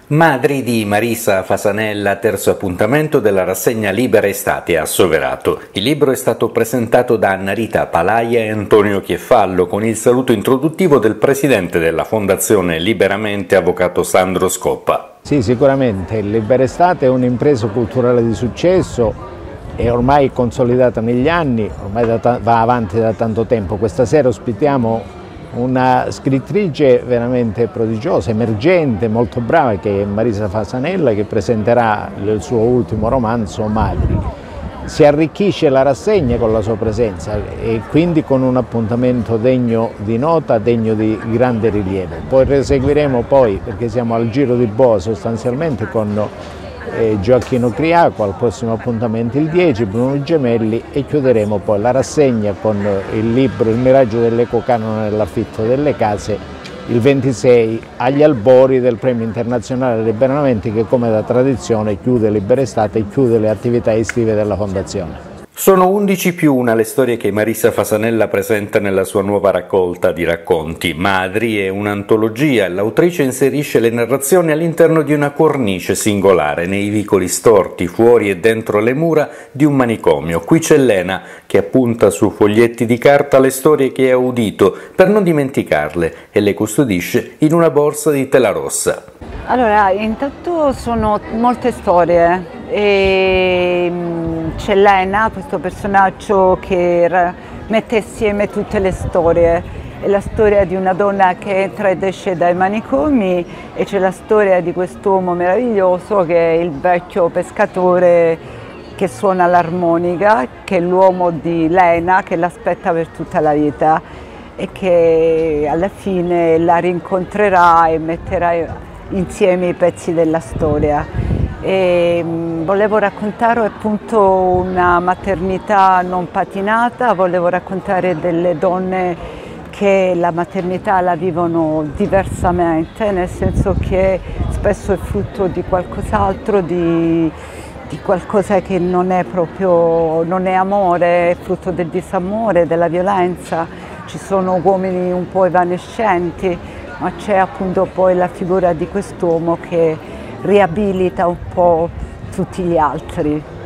Madri di Marisa Fasanella, terzo appuntamento della rassegna Libera Estate a Soverato. Il libro è stato presentato da Annarita Palaia e Antonio Chieffallo con il saluto introduttivo del presidente della Fondazione Liberamente, avvocato Sandro Scoppa. Sì, sicuramente il Libera Estate è un'impresa culturale di successo, è ormai consolidata negli anni, ormai va avanti da tanto tempo. Questa sera ospitiamo una scrittrice veramente prodigiosa, emergente, molto brava, che è Marisa Fasanella, che presenterà il suo ultimo romanzo, Madri. Si arricchisce la rassegna con la sua presenza e quindi con un appuntamento degno di nota, degno di grande rilievo. Poi proseguiremo perché siamo al Giro di Boa sostanzialmente, con Gioacchino Criaco al prossimo appuntamento il 10, Bruno Gemelli, e chiuderemo poi la rassegna con il libro Il miraggio dell'ecocanone nell'affitto delle case il 26 agli albori del Premio Internazionale Liberamente, che come da tradizione chiude Libera Estate e chiude le attività estive della Fondazione. Sono 11+1 le storie che Marisa Fasanella presenta nella sua nuova raccolta di racconti. Madri è un'antologia e l'autrice inserisce le narrazioni all'interno di una cornice singolare, nei vicoli storti, fuori e dentro le mura di un manicomio. Qui c'è Lena che appunta su foglietti di carta le storie che ha udito per non dimenticarle e le custodisce in una borsa di tela rossa. Allora, intanto sono molte storie e c'è Lena, questo personaggio che mette insieme tutte le storie. È la storia di una donna che entra ed esce dai manicomi e c'è la storia di quest'uomo meraviglioso che è il vecchio pescatore che suona l'armonica, che è l'uomo di Lena che l'aspetta per tutta la vita e che alla fine la rincontrerà e metterà insieme i pezzi della storia. E volevo raccontare appunto una maternità non patinata, volevo raccontare delle donne che la maternità la vivono diversamente, nel senso che spesso è frutto di qualcos'altro, di qualcosa che non è proprio, non è amore, è frutto del disamore, della violenza. Ci sono uomini un po' evanescenti, ma c'è appunto poi la figura di quest'uomo che riabilita un po' tutti gli altri.